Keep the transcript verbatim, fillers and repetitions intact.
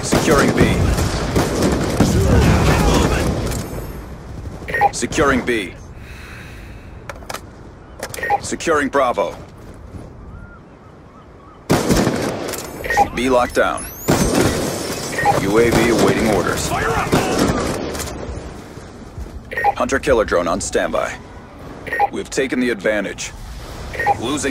Securing B. Securing B. Securing Bravo. B locked down. U A V awaiting orders. Hunter killer drone on standby. We've taken the advantage. Losing